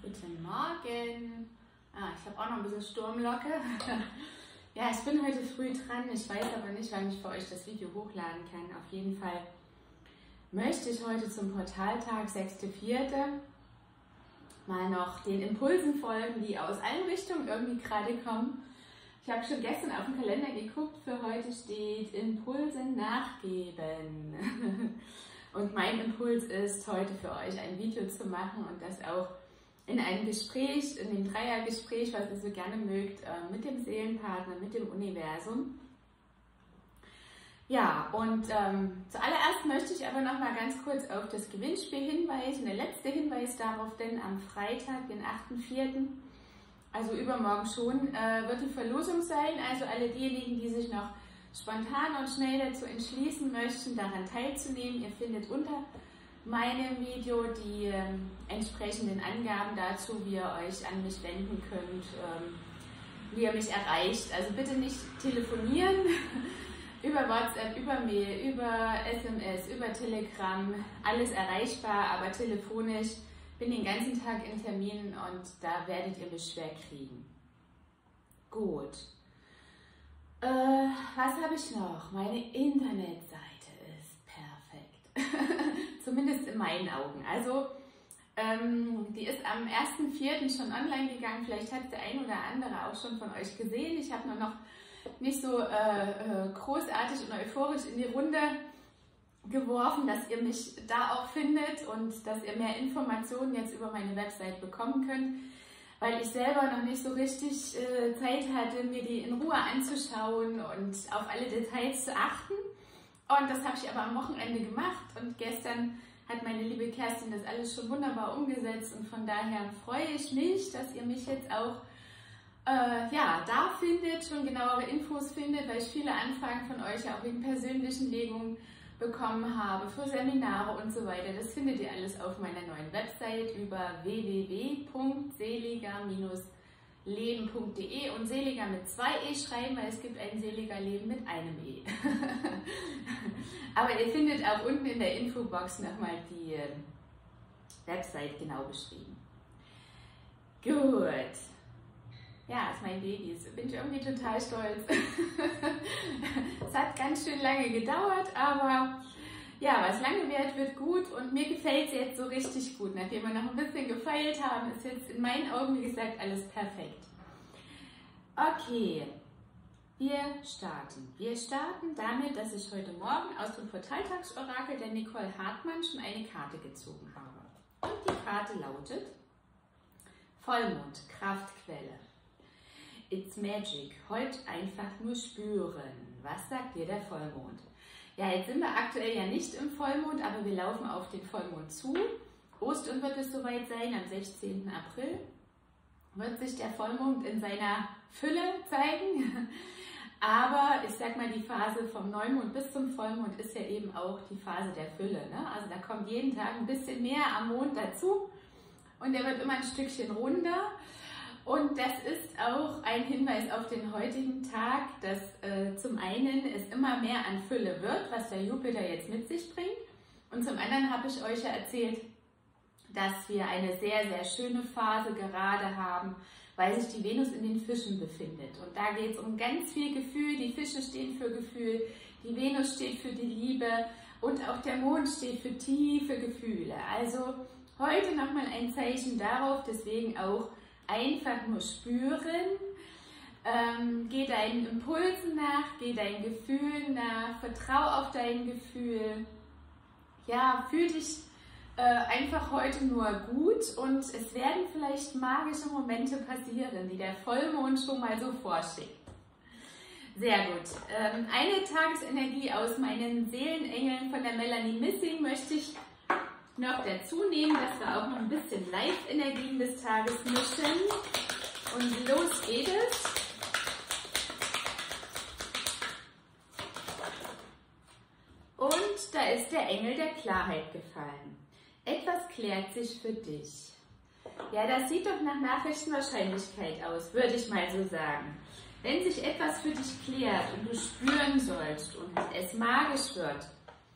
Guten Morgen. Ich habe auch noch ein bisschen Sturmlocke. Ja, ich bin heute früh dran. Ich weiß aber nicht, wann ich für euch das Video hochladen kann. Auf jeden Fall möchte ich heute zum Portaltag 6.4. mal noch den Impulsen folgen, die aus allen Richtungen irgendwie gerade kommen. Ich habe schon gestern auf den Kalender geguckt. Für heute steht Impulsen nachgeben. Und mein Impuls ist, heute für euch ein Video zu machen und das auch in einem Gespräch, in dem Dreiergespräch, was ihr so gerne mögt, mit dem Seelenpartner, mit dem Universum. Ja, und zuallererst möchte ich aber noch mal ganz kurz auf das Gewinnspiel hinweisen. Der letzte Hinweis darauf, denn am Freitag, den 8.4., also übermorgen schon, wird die Verlosung sein. Also alle diejenigen, die sich noch spontan und schnell dazu entschließen möchten, daran teilzunehmen, ihr findet unter meinem Video die entsprechenden Angaben dazu, wie ihr euch an mich wenden könnt, wie ihr mich erreicht. Also bitte nicht telefonieren, über WhatsApp, über Mail, über SMS, über Telegram, alles erreichbar, aber telefonisch bin den ganzen Tag in Terminen und da werdet ihr mich schwer kriegen. Gut. Was habe ich noch? Meine Internetseite ist perfekt. Zumindest in meinen Augen. Also, die ist am 1.4. schon online gegangen. Vielleicht hat der ein oder andere auch schon von euch gesehen. Ich habe nur noch nicht so großartig und euphorisch in die Runde geworfen, dass ihr mich da auch findet und dass ihr mehr Informationen jetzt über meine Website bekommen könnt, weil ich selber noch nicht so richtig Zeit hatte, mir die in Ruhe anzuschauen und auf alle Details zu achten. Und das habe ich aber am Wochenende gemacht und gestern hat meine liebe Kerstin das alles schon wunderbar umgesetzt und von daher freue ich mich, dass ihr mich jetzt auch da findet, schon genauere Infos findet, weil ich viele Anfragen von euch auch wegen persönlichen Legungen bekommen habe, für Seminare und so weiter. Das findet ihr alles auf meiner neuen Website über www.seliger-leben.de und Seliger mit 2 E schreiben, weil es gibt ein Seliger Leben mit einem E. Aber ihr findet auch unten in der Infobox nochmal die Website genau beschrieben. Gut. Ja, ist mein Baby. Jetzt bin ich irgendwie total stolz. Es hat ganz schön lange gedauert, aber ja, was lange währt, wird gut und mir gefällt es jetzt so richtig gut. Nachdem wir noch ein bisschen gefeilt haben, ist jetzt in meinen Augen, wie gesagt, alles perfekt. Okay, wir starten. Wir starten damit, dass ich heute Morgen aus dem Portaltagsorakel der Nicole Hartmann schon eine Karte gezogen habe. Und die Karte lautet Vollmond, Kraftquelle. It's magic. Heute einfach nur spüren. Was sagt dir der Vollmond? Ja, jetzt sind wir aktuell ja nicht im Vollmond, aber wir laufen auf den Vollmond zu. Ostern wird es soweit sein, am 16. April wird sich der Vollmond in seiner Fülle zeigen. Aber ich sag mal, die Phase vom Neumond bis zum Vollmond ist ja eben auch die Phase der Fülle. Ne? Also da kommt jeden Tag ein bisschen mehr am Mond dazu und der wird immer ein Stückchen runder. Und das ist auch ein Hinweis auf den heutigen Tag, dass zum einen es immer mehr an Fülle wird, was der Jupiter jetzt mit sich bringt. Und zum anderen habe ich euch ja erzählt, dass wir eine sehr, sehr schöne Phase gerade haben, weil sich die Venus in den Fischen befindet. Und da geht es um ganz viel Gefühl. Die Fische stehen für Gefühl, die Venus steht für die Liebe und auch der Mond steht für tiefe Gefühle. Also heute nochmal ein Zeichen darauf, deswegen auch einfach nur spüren, geh deinen Impulsen nach, geh deinen Gefühlen nach, vertrau auf dein Gefühl. Ja, fühl dich einfach heute nur gut und es werden vielleicht magische Momente passieren, die der Vollmond schon mal so vorschickt. Sehr gut. Eine Tagesenergie aus meinen Seelenengeln von der Melanie Missing möchte ich noch dazu nehmen, dass wir auch noch ein bisschen Live-Energien des Tages mischen. Und los geht es. Und da ist der Engel der Klarheit gefallen. Etwas klärt sich für dich. Ja, das sieht doch nach Nachrichtenwahrscheinlichkeit aus, würde ich mal so sagen. Wenn sich etwas für dich klärt und du spüren sollst und es magisch wird,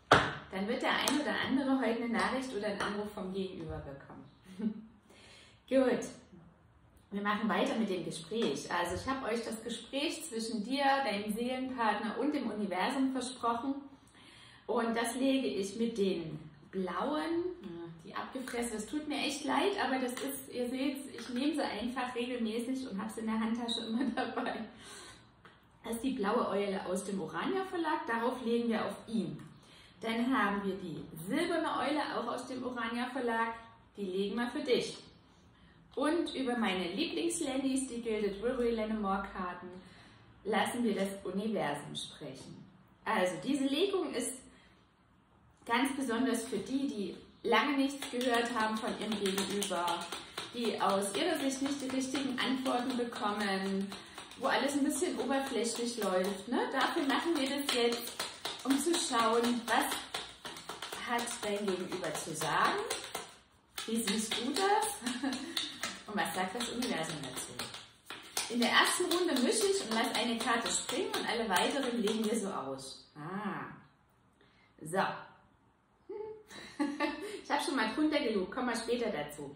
dann wird der ein oder andere heute eine Nachricht oder einen Anruf vom Gegenüber bekommen. Gut. Wir machen weiter mit dem Gespräch. Also ich habe euch das Gespräch zwischen dir, deinem Seelenpartner und dem Universum versprochen. Und das lege ich mit den blauen, die abgefressen, das tut mir echt leid, aber das ist, ihr seht, ich nehme sie einfach regelmäßig und habe sie in der Handtasche immer dabei. Das ist die blaue Eule aus dem Orania Verlag, darauf legen wir auf ihn. Dann haben wir die silberne Eule, auch aus dem Orania Verlag, die legen wir für dich. Und über meine Lieblingslennys, die Gilded River Lennemore Karten, lassen wir das Universum sprechen. Also diese Legung ist ganz besonders für die, die lange nichts gehört haben von ihrem Gegenüber, die aus ihrer Sicht nicht die richtigen Antworten bekommen, wo alles ein bisschen oberflächlich läuft. Ne? Dafür machen wir das jetzt, um zu schauen, was hat dein Gegenüber zu sagen, wie siehst du das und was sagt das Universum dazu. In der ersten Runde mische ich und lasse eine Karte springen und alle weiteren legen wir so aus. So. Ich habe schon mal drunter gelobt, kommen wir später dazu.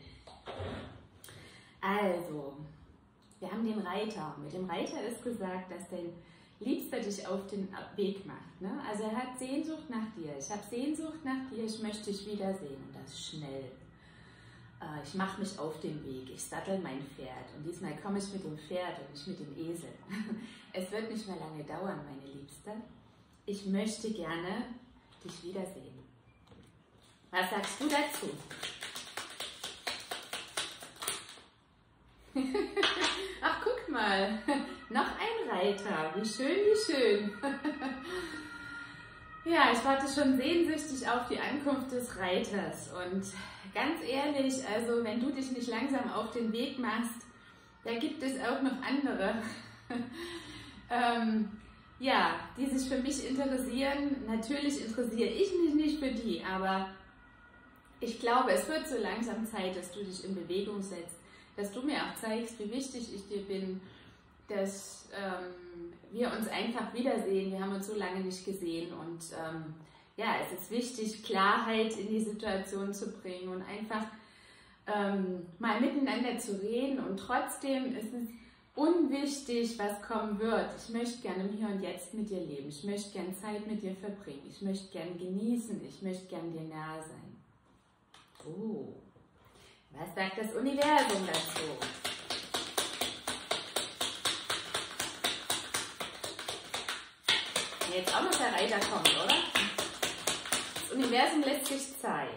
Also, wir haben den Reiter. Mit dem Reiter ist gesagt, dass dein Liebster dich auf den Weg macht. Ne? Also er hat Sehnsucht nach dir. Ich habe Sehnsucht nach dir, ich möchte dich wiedersehen und das schnell. Ich mache mich auf den Weg, ich sattel mein Pferd und diesmal komme ich mit dem Pferd und nicht mit dem Esel. Es wird nicht mehr lange dauern, meine Liebste. Ich möchte gerne dich wiedersehen. Was sagst du dazu? Ach, guck mal, noch ein Reiter. Wie schön, wie schön. Ja, ich warte schon sehnsüchtig auf die Ankunft des Reiters. Und ganz ehrlich, also wenn du dich nicht langsam auf den Weg machst, da gibt es auch noch andere, ja, die sich für mich interessieren. Natürlich interessiere ich mich nicht für die, aber ich glaube, es wird so langsam Zeit, dass du dich in Bewegung setzt, dass du mir auch zeigst, wie wichtig ich dir bin, dass wir uns einfach wiedersehen. Wir haben uns so lange nicht gesehen und ja, es ist wichtig, Klarheit in die Situation zu bringen und einfach mal miteinander zu reden und trotzdem ist es unwichtig, was kommen wird. Ich möchte gerne im Hier und Jetzt mit dir leben. Ich möchte gerne Zeit mit dir verbringen. Ich möchte gerne genießen. Ich möchte gerne dir nahe sein. Oh, was sagt das Universum dazu? Jetzt auch noch der Reiter kommt, oder? Das Universum lässt sich Zeit.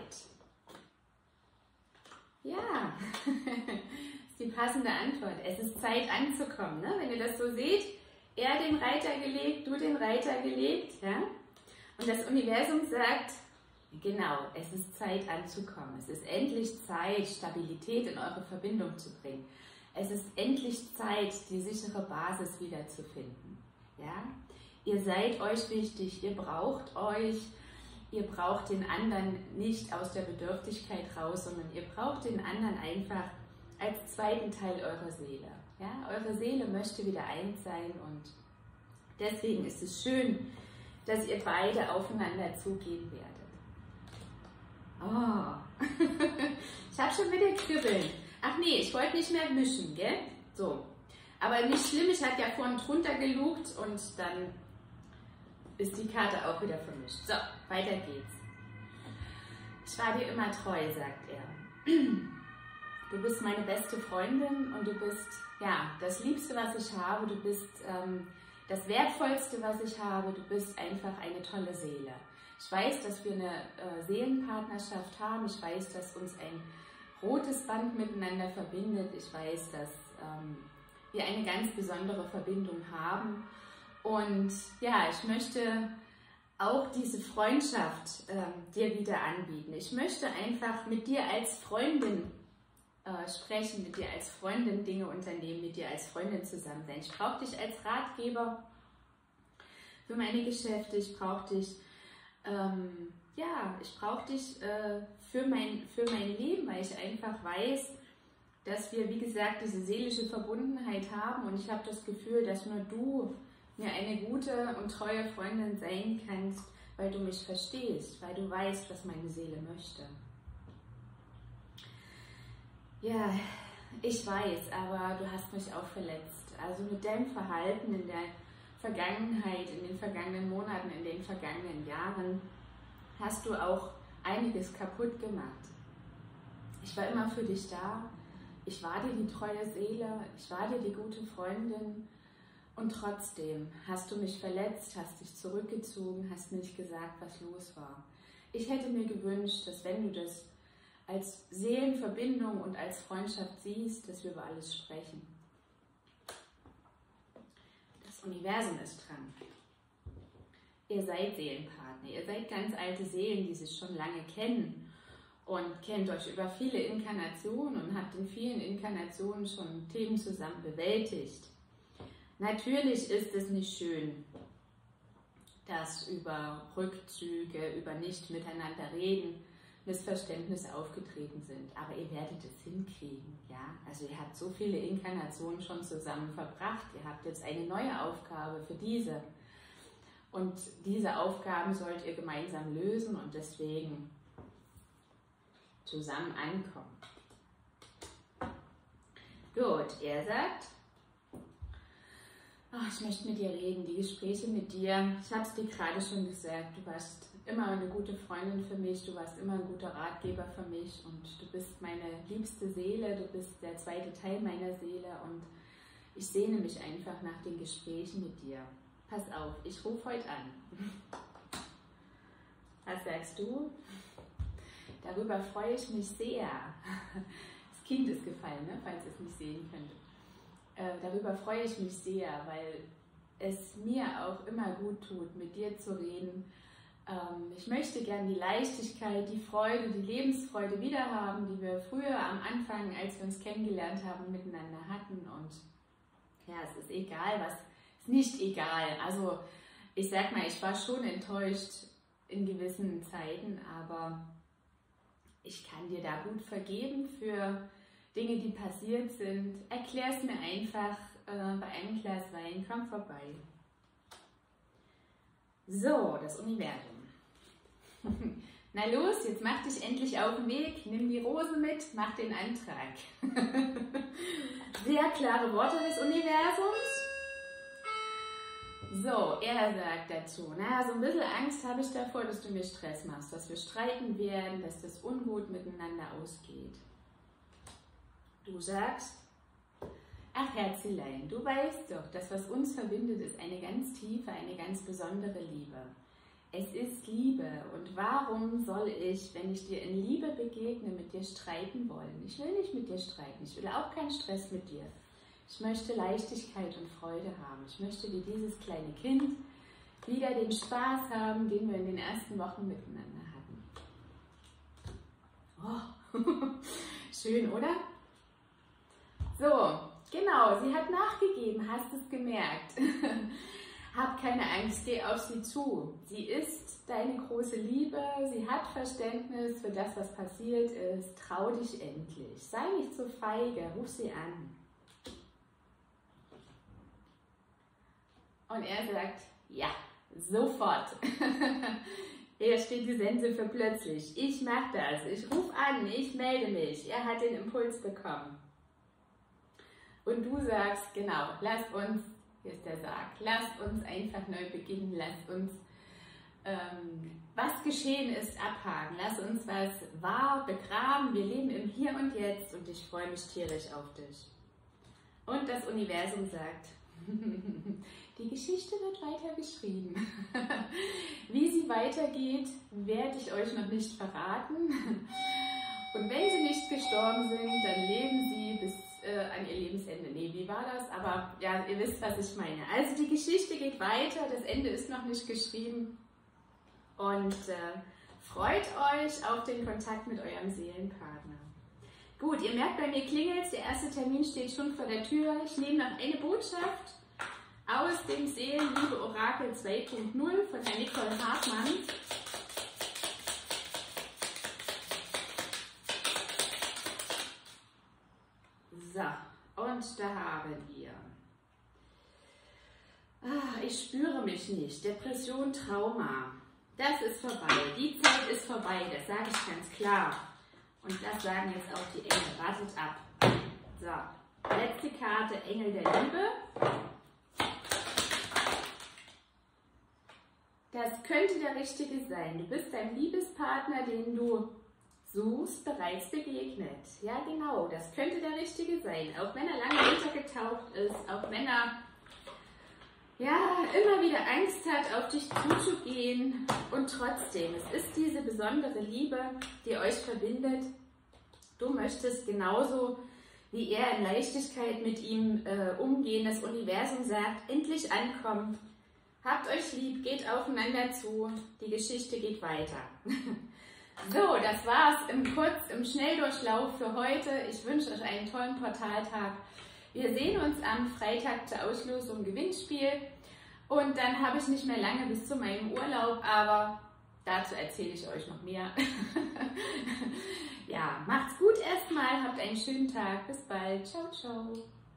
Ja, das ist die passende Antwort. Es ist Zeit anzukommen. Ne? Wenn ihr das so seht, er den Reiter gelegt, du den Reiter gelegt. Ja? Und das Universum sagt, genau, es ist Zeit anzukommen. Es ist endlich Zeit, Stabilität in eure Verbindung zu bringen. Es ist endlich Zeit, die sichere Basis wiederzufinden. Ja? Ihr seid euch wichtig, ihr braucht euch, ihr braucht den anderen nicht aus der Bedürftigkeit raus, sondern ihr braucht den anderen einfach als zweiten Teil eurer Seele. Ja? Eure Seele möchte wieder eins sein und deswegen ist es schön, dass ihr beide aufeinander zugehen werdet. Oh, ich habe schon wieder Kribbeln. Ach nee, ich wollte nicht mehr mischen, gell? So, aber nicht schlimm, ich hatte ja vorhin drunter gelugt und dann ist die Karte auch wieder vermischt. So, weiter geht's. Ich war dir immer treu, sagt er. Du bist meine beste Freundin und du bist ja das Liebste, was ich habe. Du bist das Wertvollste, was ich habe. Du bist einfach eine tolle Seele. Ich weiß, dass wir eine Seelenpartnerschaft haben. Ich weiß, dass uns ein rotes Band miteinander verbindet. Ich weiß, dass wir eine ganz besondere Verbindung haben. Und ja, ich möchte auch diese Freundschaft dir wieder anbieten. Ich möchte einfach mit dir als Freundin sprechen, mit dir als Freundin Dinge unternehmen, mit dir als Freundin zusammen sein. Ich brauche dich als Ratgeber für meine Geschäfte. Ich brauche dich, ja, ich brauche dich für mein Leben, weil ich einfach weiß, dass wir, wie gesagt, diese seelische Verbundenheit haben und ich habe das Gefühl, dass nur du mir eine gute und treue Freundin sein kannst, weil du mich verstehst, weil du weißt, was meine Seele möchte. Ja, Ich weiß, aber du hast mich auch verletzt. Also mit deinem Verhalten in der Vergangenheit, in den vergangenen Monaten, in den vergangenen Jahren, hast du auch einiges kaputt gemacht. Ich war immer für dich da. Ich war dir die treue Seele. Ich war dir die gute Freundin. Und trotzdem hast du mich verletzt, hast dich zurückgezogen, hast nicht gesagt, was los war. Ich hätte mir gewünscht, dass wenn du das als Seelenverbindung und als Freundschaft siehst, dass wir über alles sprechen. Das Universum ist dran. Ihr seid Seelenpartner, ihr seid ganz alte Seelen, die sich schon lange kennen und kennt euch über viele Inkarnationen und habt in vielen Inkarnationen schon Themen zusammen bewältigt. Natürlich ist es nicht schön, dass über Rückzüge, über nicht miteinander reden, Missverständnisse aufgetreten sind. Aber ihr werdet es hinkriegen. Ja? Also ihr habt so viele Inkarnationen schon zusammen verbracht. Ihr habt jetzt eine neue Aufgabe für diese. Und diese Aufgaben sollt ihr gemeinsam lösen und deswegen zusammen ankommen. Gut, er sagt, ich möchte mit dir reden, die Gespräche mit dir, ich habe es dir gerade schon gesagt, du warst immer eine gute Freundin für mich, du warst immer ein guter Ratgeber für mich und du bist meine liebste Seele, du bist der zweite Teil meiner Seele und ich sehne mich einfach nach den Gesprächen mit dir. Pass auf, ich rufe heute an. Was sagst du? Darüber freue ich mich sehr. Das Kind ist gefallen, ne? Falls ihr es nicht sehen könnt. Darüber freue ich mich sehr, weil es mir auch immer gut tut, mit dir zu reden. Ich möchte gern die Leichtigkeit, die Freude, die Lebensfreude wieder haben, die wir früher am Anfang, als wir uns kennengelernt haben, miteinander hatten. Und ja, es ist egal, was ist nicht egal. Also ich sag mal, ich war schon enttäuscht in gewissen Zeiten, aber ich kann dir da gut vergeben für Dinge, die passiert sind. Erklär es mir einfach bei einem Glas Wein, komm vorbei. So, das Universum. Na los, jetzt mach dich endlich auf den Weg, nimm die Rose mit, mach den Antrag. Sehr klare Worte des Universums. So, er sagt dazu, na, so ein bisschen Angst habe ich davor, dass du mir Stress machst, dass wir streiten werden, dass das ungut miteinander ausgeht. Du sagst, ach Herzelein, du weißt doch, das, was uns verbindet, ist eine ganz tiefe, eine ganz besondere Liebe. Es ist Liebe und warum soll ich, wenn ich dir in Liebe begegne, mit dir streiten wollen? Ich will nicht mit dir streiten, ich will auch keinen Stress mit dir. Ich möchte Leichtigkeit und Freude haben. Ich möchte wie dieses kleine Kind wieder den Spaß haben, den wir in den ersten Wochen miteinander hatten. Oh, schön, oder? So, genau, sie hat nachgegeben, hast es gemerkt. Hab keine Angst, geh auf sie zu. Sie ist deine große Liebe, sie hat Verständnis für das, was passiert ist. Trau dich endlich, sei nicht so feige, ruf sie an. Und er sagt, ja, sofort. Hier steht die Sense für plötzlich. Ich mache das, ich rufe an, ich melde mich. Er hat den Impuls bekommen. Und du sagst, genau, lasst uns, hier ist der Sarg, lasst uns einfach neu beginnen, lasst uns, was geschehen ist, abhaken, lasst uns, was war, begraben, wir leben im Hier und Jetzt und ich freue mich tierisch auf dich. Und das Universum sagt, die Geschichte wird weiter geschrieben. Wie sie weitergeht, werde ich euch noch nicht verraten. Und wenn sie nicht gestorben sind, dann leben sie bis an ihr Lebensende. Nee, wie war das? Aber ja, ihr wisst, was ich meine. Also die Geschichte geht weiter, das Ende ist noch nicht geschrieben. Und freut euch auf den Kontakt mit eurem Seelenpartner. Gut, ihr merkt, bei mir klingelt es, der erste Termin steht schon vor der Tür. Ich nehme noch eine Botschaft aus dem Seelenliebe Orakel 2.0 von Herrn Nicole Hartmann. So, und da haben wir. Ich spüre mich nicht. Depression, Trauma. Das ist vorbei. Die Zeit ist vorbei, das sage ich ganz klar. Und das sagen jetzt auch die Engel. Wartet ab. So, letzte Karte, Engel der Liebe. Das könnte der Richtige sein. Du bist deinem Liebespartner, den du suchst, bereits begegnet. Ja, genau, das könnte der Richtige sein. Auch wenn er lange untergetaucht ist, auch wenn er ja, immer wieder Angst hat, auf dich zuzugehen. Und trotzdem, es ist diese besondere Liebe, die euch verbindet. Du möchtest genauso wie er in Leichtigkeit mit ihm umgehen. Das Universum sagt, endlich ankommen. Habt euch lieb, geht aufeinander zu. Die Geschichte geht weiter. So, das war's im Schnelldurchlauf für heute. Ich wünsche euch einen tollen Portaltag. Wir sehen uns am Freitag zur Auslosung Gewinnspiel. Und dann habe ich nicht mehr lange bis zu meinem Urlaub, aber dazu erzähle ich euch noch mehr. Ja, macht's gut erstmal, habt einen schönen Tag. Bis bald. Ciao, ciao.